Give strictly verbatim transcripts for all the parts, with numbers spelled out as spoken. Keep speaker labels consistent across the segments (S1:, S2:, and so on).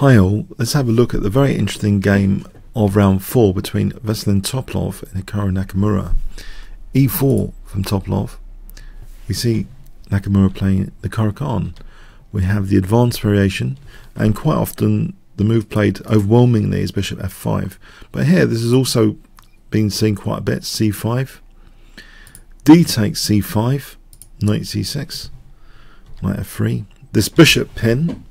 S1: Hi all, let's have a look at the very interesting game of round four between Veselin Topalov and Hikaru Nakamura. e four from Topalov. We see Nakamura playing the Caro-Kann. We have the advanced variation, and quite often the move played overwhelmingly is bishop f five. But here this has also been seen quite a bit. c five, d takes c five, knight c six, knight f three. This bishop pin,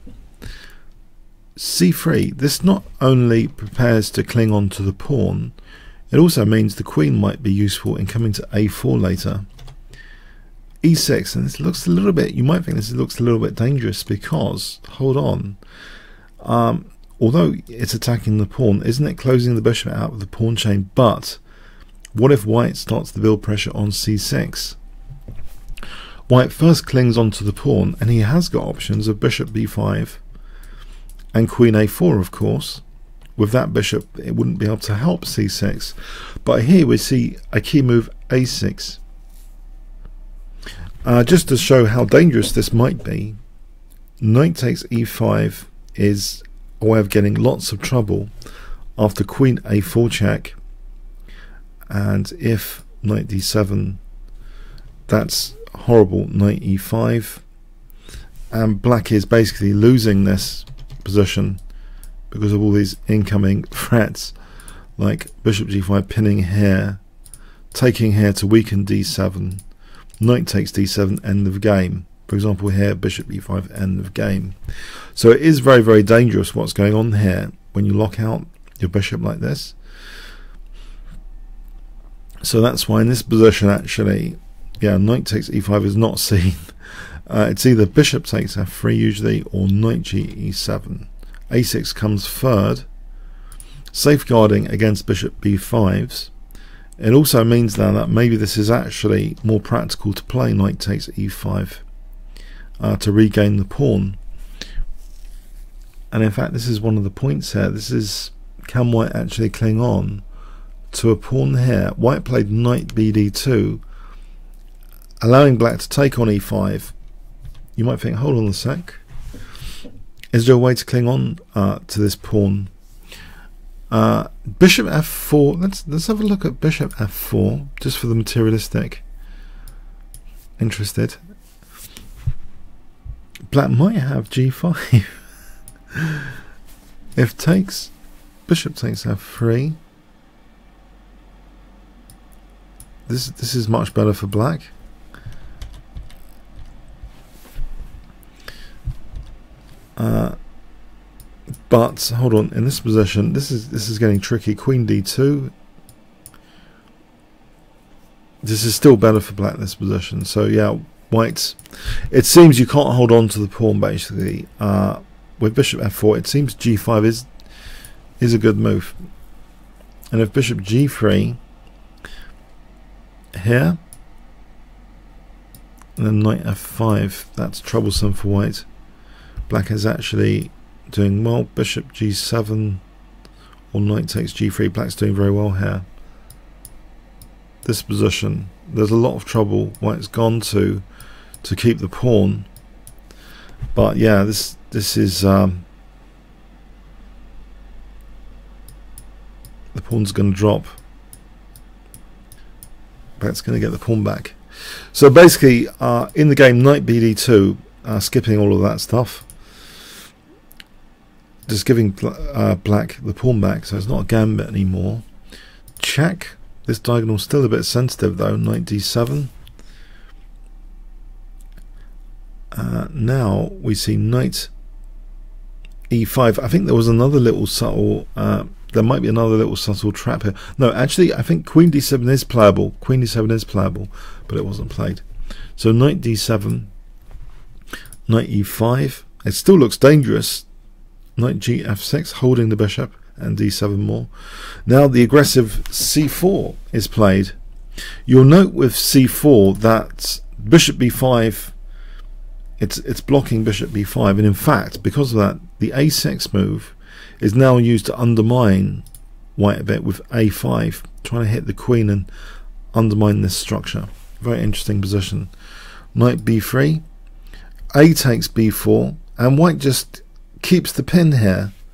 S1: c three, this not only prepares to cling on to the pawn, it also means the queen might be useful in coming to a four later. e six, and this looks a little bit, you might think this looks a little bit dangerous because, hold on, um, although it's attacking the pawn, isn't it closing the bishop out with the pawn chain? But what if white starts to build pressure on c six? White first clings onto the pawn, and he has got options of bishop b five and queen a four, of course. With that bishop, it wouldn't be able to help c six. But here we see a key move, a six. Uh, just to show how dangerous this might be, knight takes e five is a way of getting lots of trouble after queen a four check. And if knight d seven, that's horrible, knight e five. And black is basically losing this position because of all these incoming threats, like bishop g five pinning here, taking here to weaken d seven, knight takes d seven, end of game. For example here, bishop e five, end of game. So it is very very dangerous what's going on here when you lock out your bishop like this. So that's why in this position actually, yeah, knight takes e five is not seen. Uh, it's either bishop takes f three usually, or knight g e seven. a six comes third, safeguarding against bishop b fives. It also means now that maybe this is actually more practical to play knight takes e five uh, to regain the pawn. And in fact this is one of the points here. This is, can white actually cling on to a pawn here? White played knight b d two, allowing black to take on e five. You might think, hold on a sec, is there a way to cling on uh, to this pawn? Uh, bishop f four, let's, let's have a look at bishop f four, just for the materialistic interested. Black might have g five. If takes, bishop takes f three. This, this is much better for black. Uh, but hold on, in this position, this is this is getting tricky. Queen d two. This is still better for black, this position. So yeah, white. It seems you can't hold on to the pawn basically. Uh, with bishop f four, it seems g five is is a good move. And if bishop g three here, and then knight f five, that's troublesome for white. Black is actually doing well. Bishop g seven or knight takes g three. Black's doing very well here. This position, there's a lot of trouble white's gone to to keep the pawn. But yeah, this this is um, the pawn's going to drop. Black's going to get the pawn back. So basically, uh, in the game, knight b d two, uh, skipping all of that stuff. Just giving uh, black the pawn back, so it's not a gambit anymore. Check. This diagonal's still a bit sensitive though. Knight d seven. Uh, now we see knight e five. I think there was another little subtle. Uh, there might be another little subtle trap here. No, actually, I think queen d seven is playable. Queen d seven is playable, but it wasn't played. So knight d seven, knight e five. It still looks dangerous. Knight g f six, holding the bishop, and d seven more. Now the aggressive c four is played. You'll note with c four that bishop b five, it's it's blocking bishop b five, and in fact because of that the a six move is now used to undermine white a bit with a five, trying to hit the queen and undermine this structure. Very interesting position. Knight b three, a takes b four, and white just keeps the pin here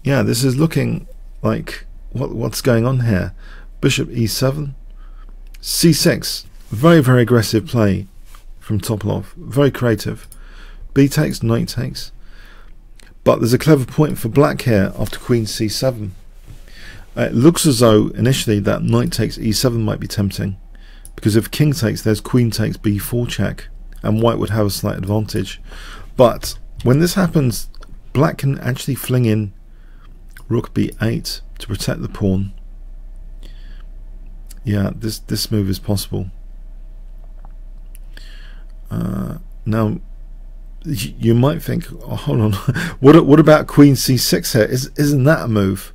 S1: yeah, this is looking like what what's going on here. Bishop e seven, c six, very very aggressive play from Topalov, very creative. B takes, knight takes, but there's a clever point for black here after queen c seven. Uh, it looks as though initially that knight takes e seven might be tempting, because if king takes, there's queen takes b four check, and white would have a slight advantage. But when this happens, black can actually fling in rook b eight to protect the pawn. Yeah, this this move is possible. Uh, now, you might think, oh, hold on, what what about queen c six here? Is isn't that a move?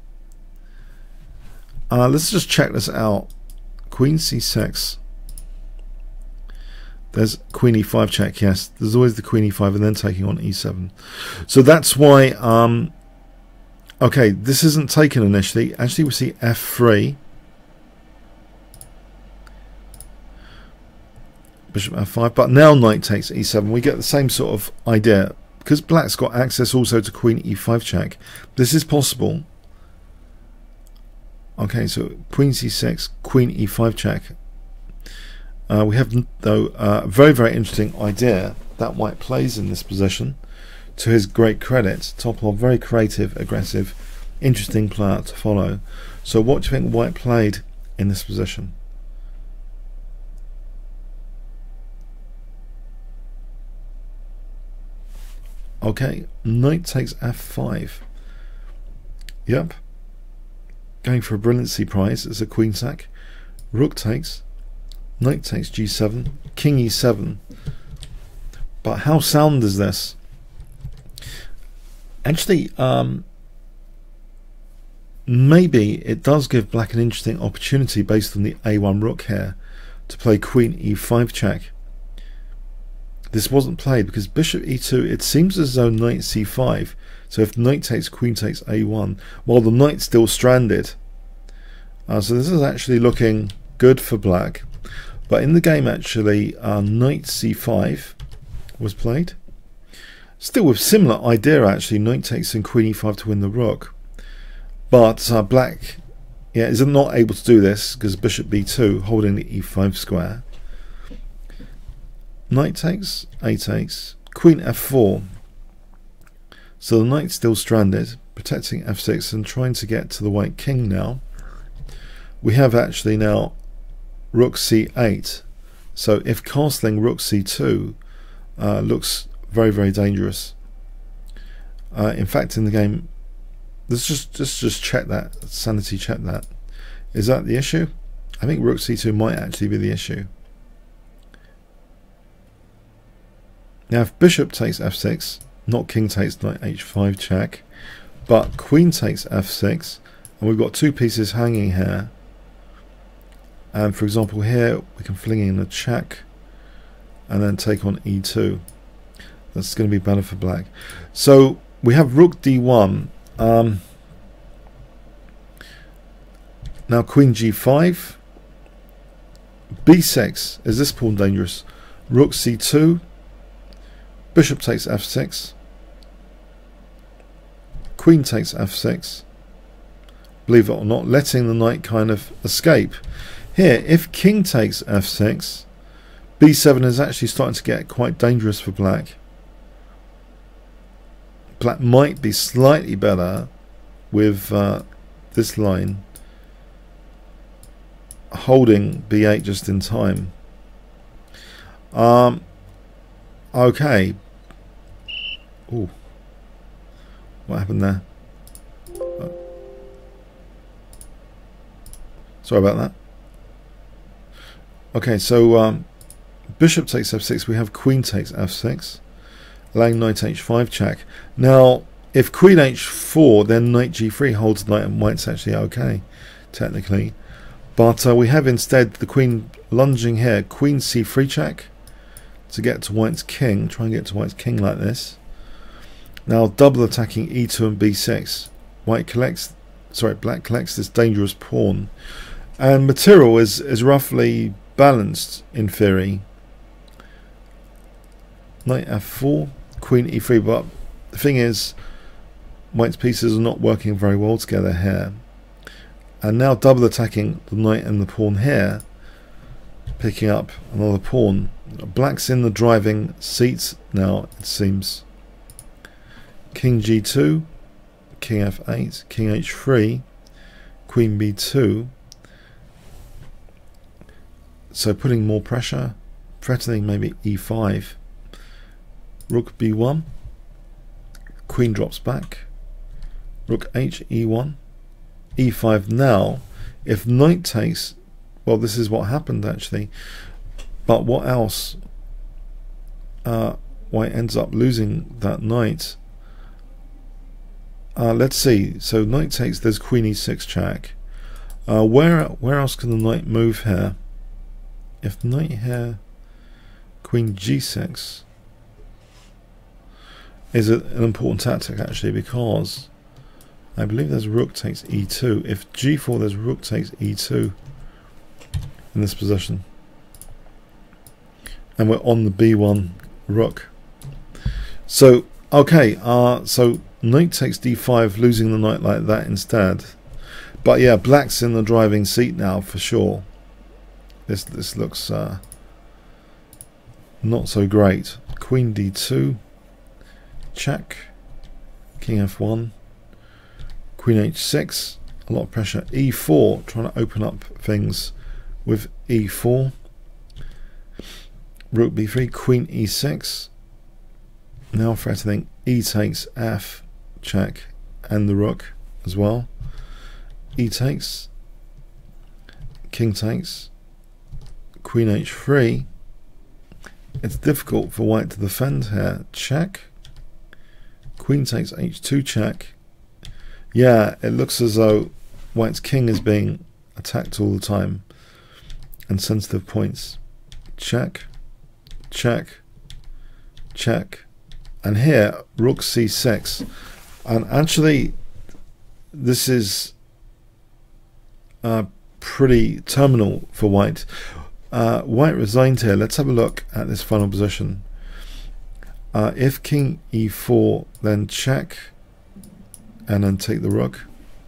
S1: Uh, let's just check this out. Queen c six. There's queen e five check. Yes, there's always the queen e five, and then taking on e seven. So that's why. Um, okay, this isn't taken initially. Actually, we see f three. Bishop f five, but now knight takes e seven. We get the same sort of idea, because black's got access also to queen e five check. This is possible. Okay, so queen c six, queen e five check. Uh, we have though a uh, very very interesting idea that white plays in this position. To his great credit, Topalov, very creative, aggressive, interesting player to follow. So what do you think white played in this position? Okay, knight takes f five. Yep. Going for a brilliancy prize as a queen sack. Rook takes. Knight takes g seven. King e seven. But how sound is this? Actually, um, maybe it does give black an interesting opportunity based on the a one rook here to play queen e five check. This wasn't played because bishop e two, it seems as though knight c five, so if knight takes, queen takes a one, while the knight's still stranded. Uh, so this is actually looking good for black. But in the game actually, uh, knight c five was played. Still with similar idea actually, knight takes and queen e five to win the rook. But uh, black yeah, is not able to do this because bishop b two holding the e five square. Knight takes, a takes, queen f four. So the knight's still stranded, protecting f six and trying to get to the white king now. We have actually now rook c eight. So if castling rook c two uh, looks very very dangerous. Uh, in fact, in the game, let's just just just check that, sanity check that. Is that the issue? I think rook c two might actually be the issue. Now if bishop takes f six, not king takes, knight h five check, but queen takes f six, and we've got two pieces hanging here. And for example here we can fling in a check and then take on e two. That's going to be better for black. So we have rook d one. Um, now queen g five, b six. Is this pawn dangerous? Rook c two. Bishop takes f six. Queen takes f six. Believe it or not, letting the knight kind of escape. Here, if king takes f six, b seven is actually starting to get quite dangerous for black. Black might be slightly better with uh, this line holding b eight just in time. Um, okay. Ooh. What happened there? Oh. Sorry about that. Okay, so um, bishop takes f six. We have queen takes f six, allowing knight h five check. Now, if queen h four, then knight g three holds knight, and white's actually okay, technically. But uh, we have instead the queen lunging here, queen c three check to get to white's king. Try and get to white's king like this. Now double attacking e two and b six. White collects, sorry, black collects this dangerous pawn, and material is is roughly balanced in theory. Knight f four, queen e three, but the thing is, white's pieces are not working very well together here. And now double attacking the knight and the pawn here, picking up another pawn. Black's in the driving seat now, it seems. King G two, King F eight, King H three, Queen B two. So putting more pressure, threatening maybe E five. Rook B one, Queen drops back. Rook H E one, E five. Now, if knight takes, well, this is what happened actually. But what else? Uh, white ends up losing that knight. Uh, let's see. So knight takes. There's Queen E six check. Uh, where where else can the knight move here? If knight here, Queen G six is a, an important tactic actually, because I believe there's rook takes E two. If G four, there's rook takes E two in this position, and we're on the B one rook. So okay, uh, so knight takes D five, losing the knight like that instead. But yeah, black's in the driving seat now for sure. This this looks uh, not so great. Queen D two, check. King F one, Queen H six, a lot of pressure. E four, trying to open up things with E four. Rook B three, Queen E six. Now threatening E takes F, check, and the rook as well. E takes, King takes, Queen H three. It's difficult for white to defend here. Check. Queen takes H two, check. Yeah, it looks as though white's king is being attacked all the time, and sensitive points. Check, check, check. And here, rook C six. And actually, this is uh, pretty terminal for white. Uh, white resigned here. Let's have a look at this final position. Uh, if King E four, then check, and then take the rook.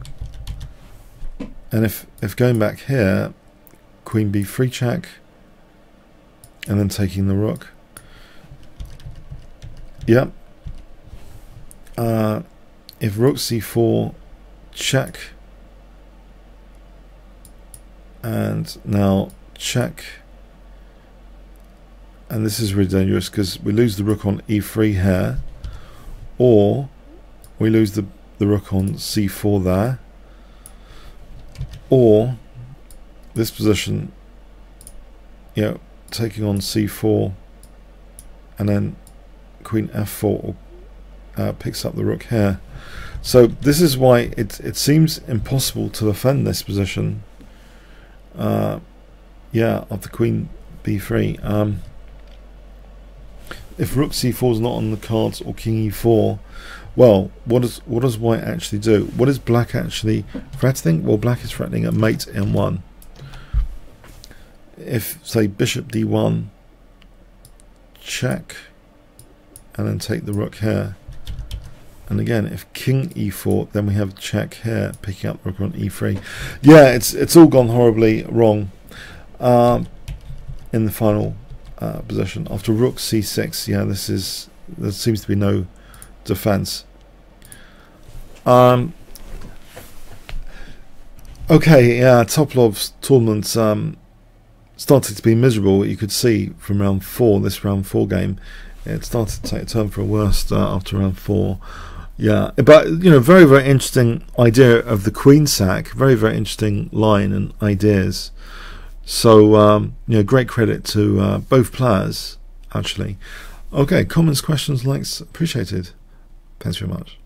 S1: And if, if going back here, Queen B three check, and then taking the rook. Yep. Uh, if rook C four, check, and now check, and this is really dangerous because we lose the rook on E three here, or we lose the, the rook on C four there, or this position, you know, taking on C four, and then Queen F four uh, picks up the rook here. So this is why it it seems impossible to defend this position. Uh, yeah, after Queen B three. Um, if rook C four is not on the cards, or King E four, well, what does what does white actually do? What is black actually threatening? Well, black is threatening a mate M one. If say Bishop D one, check, and then take the rook here. And again, if King E four, then we have check here, picking up rook on E three. Yeah, it's it's all gone horribly wrong um, in the final uh, position. After rook C six, yeah, this is there seems to be no defense. Um, okay, yeah, Toplov's tournament um, started to be miserable. You could see from round four, this round four game, it started to take a turn for a worse uh, after round four. Yeah, but you know, very very interesting idea of the queen sack. Very very interesting line and ideas. So um, you know, great credit to uh, both players actually. Okay, comments, questions, likes appreciated. Thanks very much.